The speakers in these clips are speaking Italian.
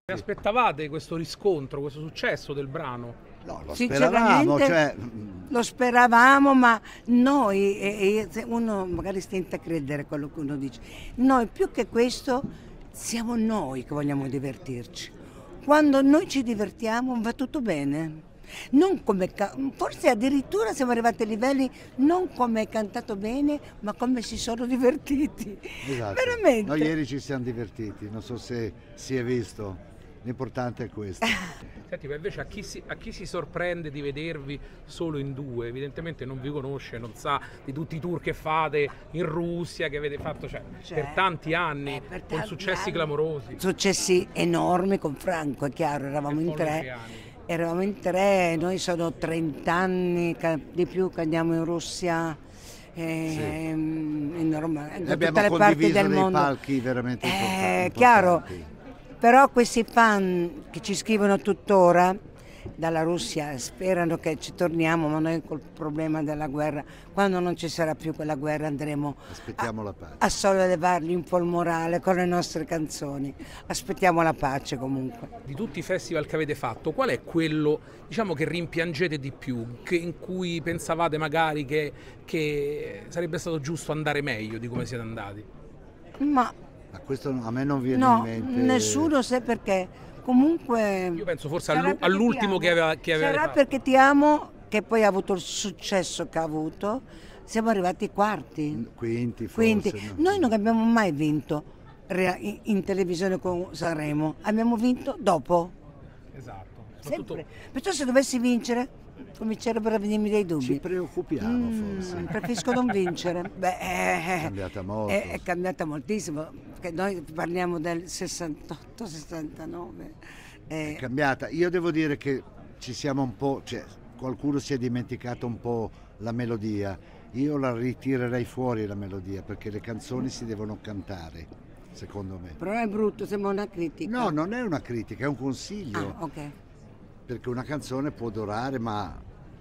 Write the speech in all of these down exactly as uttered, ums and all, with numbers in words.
Vi aspettavate questo riscontro, questo successo del brano? No, lo speravamo, cioè... lo speravamo, ma noi, e, e uno magari stenta a credere quello che uno dice, noi più che questo siamo noi che vogliamo divertirci. Quando noi ci divertiamo va tutto bene. Non come, forse addirittura siamo arrivati a livelli non come hai cantato bene, ma come si sono divertiti. Esatto. Veramente. Noi ieri ci siamo divertiti, non so se si è visto. L'importante è questo. Senti, ma invece a chi, si, a chi si sorprende di vedervi solo in due, evidentemente non vi conosce, non sa di tutti i tour che fate in Russia, che avete fatto cioè, cioè, per tanti anni, eh, per con tanti successi anni. clamorosi. Successi enormi con Franco, è chiaro, eravamo in tre. Eravamo in tre, noi sono trenta anni di più che andiamo in Russia. Eh, sì. in Roma, in abbiamo tutte le parti del dei mondo. Palchi veramente eh, importanti. Chiaro, però questi fan che ci scrivono tuttora dalla Russia sperano che ci torniamo, ma noi col problema della guerra, quando non ci sarà più quella guerra andremo Aspettiamo a, la pace. a sollevargli un po' il morale con le nostre canzoni. Aspettiamo la pace comunque. Di tutti i festival che avete fatto, qual è quello, diciamo, che rimpiangete di più, che, in cui pensavate magari che, che sarebbe stato giusto andare meglio di come siete andati? Ma a questo a me non viene no, in mente. Nessuno sa perché. Comunque io penso forse all'ultimo che aveva che aveva sarà fatto. Perché Ti amo, che poi ha avuto il successo che ha avuto, siamo arrivati ai quarti, quinti, forse, quinti. No. Noi non abbiamo mai vinto in televisione con Sanremo, abbiamo vinto dopo. Esatto. Sempre. Perciò se dovessi vincere comincerebbero a venirmi dei dubbi. Ci preoccupiamo mm, forse. Preferisco non vincere. Beh, è cambiata molto. È, è cambiata moltissimo, perché noi parliamo del sessantotto sessantanove. È cambiata. Io devo dire che ci siamo un po', cioè qualcuno si è dimenticato un po' la melodia. Io la ritirerei fuori la melodia, perché le canzoni si devono cantare, secondo me. Però è brutto, sembra una critica. No, non è una critica, è un consiglio. Ah, ok. Perché una canzone può durare, ma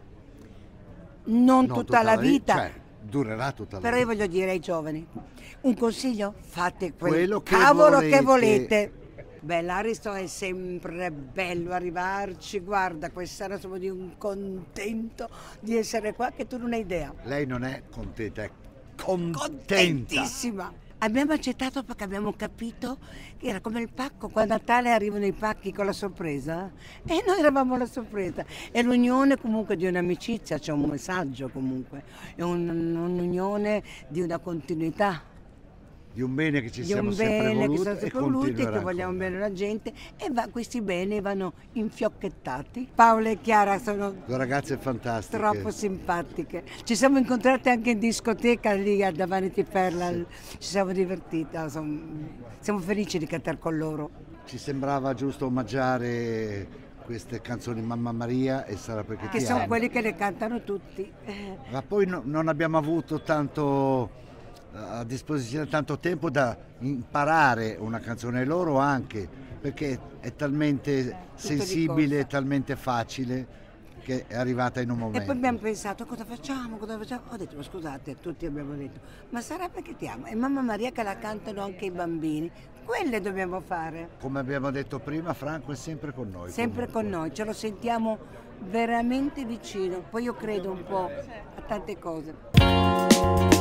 non, non tutta, tutta la vita, cioè durerà tutta la però vita. Però io voglio dire ai giovani, un consiglio: fate quel quello che cavolo volete. che volete. Beh, l'Aristo è sempre bello arrivarci, guarda, quest'anno sono di un contento di essere qua che tu non hai idea. Lei non è contenta, è contenta. Contentissima. Abbiamo accettato perché abbiamo capito che era come il pacco, quando a Natale arrivano i pacchi con la sorpresa e noi eravamo la sorpresa. È l'unione comunque di un'amicizia, c'è un messaggio comunque, è un, un'unione di una continuità. Di un bene che ci di siamo un sempre bene voluti che siamo sempre voluti, che vogliamo ancora. bene la gente e va, questi beni vanno infiocchettati. Paola e Chiara sono due ragazze fantastiche, troppo simpatiche. Ci siamo incontrate anche in discoteca lì a Vanity Fair, sì. Ci siamo divertite, siamo felici di cantare con loro. Ci sembrava giusto omaggiare queste canzoni Mamma Maria e Sarà perché che ti sono amo. quelli che le cantano tutti. Ma poi no, non abbiamo avuto tanto a disposizione tanto tempo da imparare una canzone, loro anche, perché è talmente sensibile, talmente facile che è arrivata in un momento. E poi abbiamo pensato cosa facciamo, cosa facciamo? Ho detto ma scusate, tutti abbiamo detto ma Sarà perché ti amo e Mamma Maria che la cantano anche i bambini, quelle dobbiamo fare. Come abbiamo detto prima, Franco è sempre con noi. Sempre comunque. Con noi, ce lo sentiamo veramente vicino, poi io credo un po' a tante cose.